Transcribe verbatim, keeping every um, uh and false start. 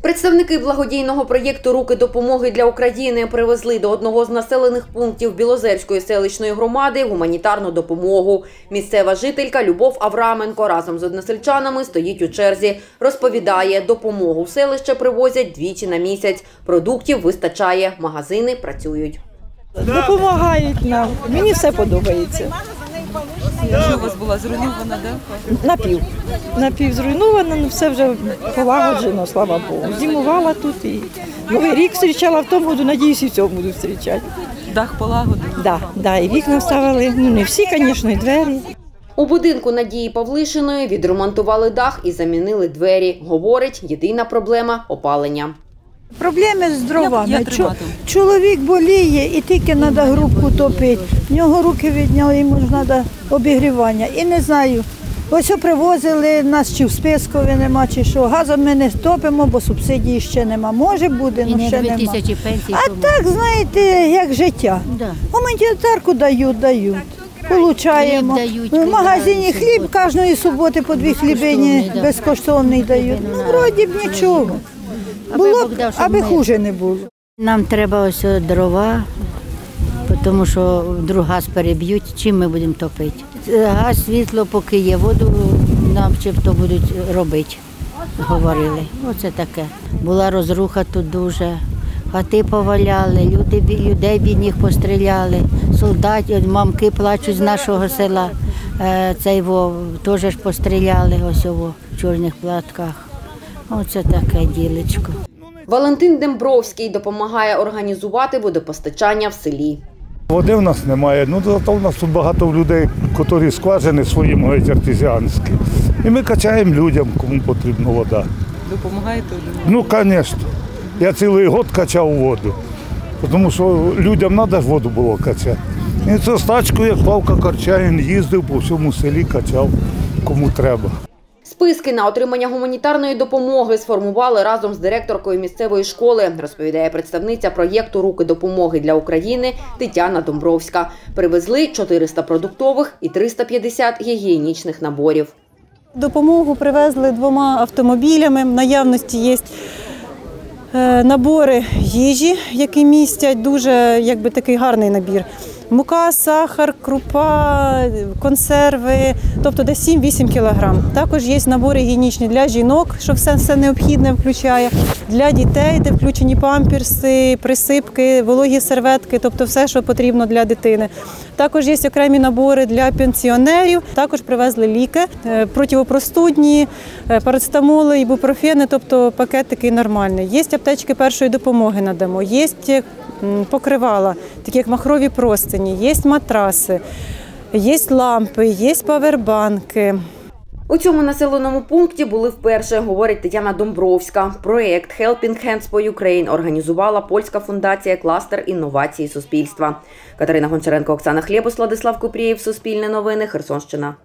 Представники благодійного проєкту «Руки допомоги для України» привезли до одного з населених пунктів Білозерської селищної громади гуманітарну допомогу. Місцева жителька Любов Авраменко разом з односельчанами стоїть у черзі. Розповідає, допомогу в селище привозять двічі на місяць. Продуктів вистачає, магазини працюють. Допомагають нам, мені все подобається. Що у вас була зруйнована, так? Напів. Напів зруйнована, але все вже полагоджено, слава Богу. Зимувала тут і Новий рік зустрічала в тому году, надіюсь, і в цьому буду зустрічати. Дах полагодили? Так, да, і вікна вставили, ну не всі, звісно, і двері. У будинку Надії Павлишиної відремонтували дах і замінили двері. Говорить, єдина проблема – опалення. Проблеми з дровами. Як, як Чоловік боліє і тільки треба грубку топити. В нього руки відняли, йому ж треба обігрівання. І не знаю, ось привозили, нас чи в спискові нема, чи що. Газом ми не топимо, бо субсидії ще нема. Може буде, але ще нема. А так, знаєте, як життя. Гуманітарку дають, дають. Получаємо. В магазині хліб кожної суботи по дві хлібині безкоштовний дають. Ну, вроді б нічого. Було б, аби хуже не було. Нам треба ось дрова, тому що вдруг газ переб'ють, чим ми будемо топити. Газ, світло, поки є, воду нам чим-то будуть робити, говорили. Оце таке. Була розруха тут дуже, хати поваляли, люди, людей бідних постріляли, солдатів, мамки плачуть з нашого села, цей Вов теж ж постріляли ось його в чорних платках. Оце таке ділечко. Валентин Дембровський допомагає організувати водопостачання в селі. Води в нас немає, ну зато в нас тут багато людей, які скважини свої мають артезіанські. І ми качаємо людям, кому потрібна вода. Допомагаєте вже? Ну, звісно. Я цілий год качав воду, тому що людям треба ж воду було качати. І це з тачкою, як Павка Корчаїн, їздив по всьому селі, качав, кому треба. Списки на отримання гуманітарної допомоги сформували разом з директоркою місцевої школи, розповідає представниця проєкту «Руки допомоги для України» Тетяна Домбровська. Привезли чотириста продуктових і триста п'ятдесят гігієнічних наборів. Допомогу привезли двома автомобілями. В наявності є набори їжі, які містять дуже якби, такий гарний набір. Мука, сахар, крупа, консерви, тобто десь сім-вісім кілограм. Також є набори гігієнічні для жінок, що все, все необхідне включає, для дітей, де включені памперси, присипки, вологі серветки, тобто все, що потрібно для дитини. Також є окремі набори для пенсіонерів, також привезли ліки, противопростудні, парацетамоли, ібупрофени, тобто пакет такий нормальний. Є аптечки першої допомоги надамо, є покривала, такі як махрові простині, є матраси, є лампи, є павербанки. У цьому населеному пункті були вперше, говорить Тетяна Домбровська. Проєкт «Helping Hands for Ukraine» організувала польська фундація «Кластер інновації суспільства». Катерина Гончаренко, Оксана Хлєбус, Владислав Купрієв, Суспільне новини, Херсонщина.